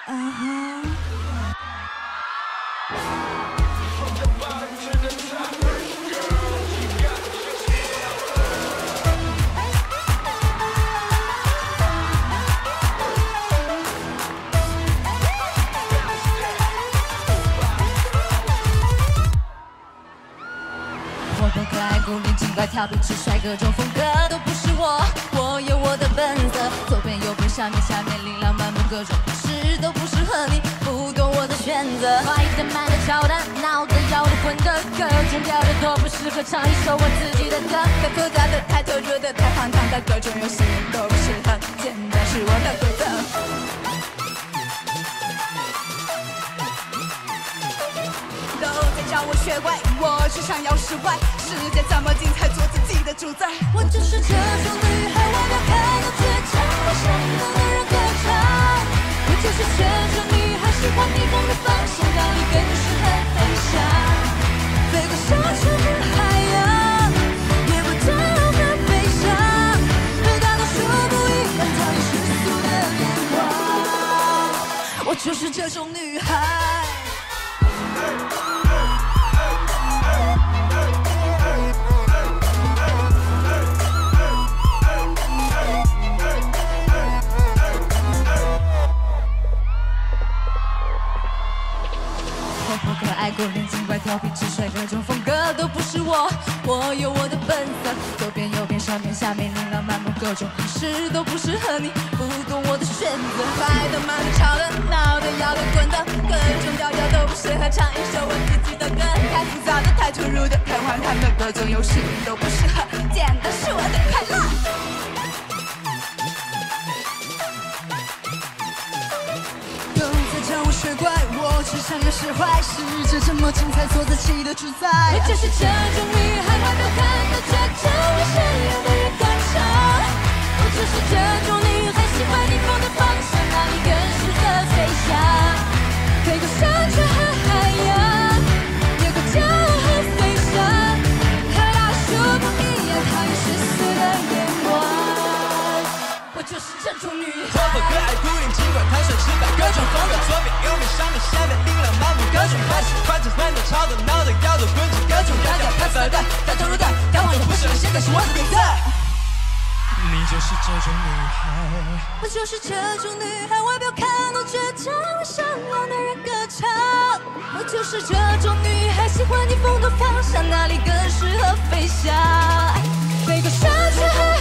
活泼可爱、古灵精怪、调皮直率，各种风格都不是我。我有我的本色，左边右边上面下面，琳琅满目，各种故事都不适合你，不懂我的选择。快的、慢的、吵的、闹的、摇的、滚的，各种调的都不适合唱一首我自己的歌。太复杂的、太投入的、太荒唐的，各种游戏都不适合，简单是我的规则。叫我学乖，我只想要释怀。世界这么精彩，做自己的主宰。我就是这种女孩，外表看到倔强，我想让的人歌唱。我就是这种女孩，喜欢逆风的方向，哪里更适合飞翔？飞过沙丘跟海洋，也不骄傲的悲伤，和大多数不一样，讨厌世俗的眼光。我就是这种女孩。活泼可爱、古灵精怪、调皮直率，各种风格都不是我。我有我的本色，左边右边上面下面，琳琅满目，各种故事都不适合你，不懂我的选择。快的、慢的、吵的、闹的、摇的、滚的，各种调调都不适合唱一首我自己的歌。太复杂的、太突兀的、太荒唐的，各种游戏都不适合，简单是我的快乐。叫我学乖，我只想要释怀。世界这么精彩，做自己的主宰。我就是这种女孩，外表看到倔强，我想要的人歌唱。我就是这种女孩，喜欢逆风的方向，哪里更适合飞翔？飞过山川和海洋，越过骄傲和悲伤，和大树不一样，讨厌世俗的眼光。我就是这种女孩。活泼可爱、古灵精怪、坦率直白，各种风格。左边、右边、上面、下面，琳琅满目，各种花式。快的、慢的、吵的、闹的、摇的、滚的，各种调调。太复杂的、太投入的、太荒唐的，不适合现在是我的规则。你就是这种女孩，我就是这种女孩，外表看到倔强，我想让的人歌唱。我就是这种女孩，喜欢逆风的方向，哪里更适合飞翔？飞过山川和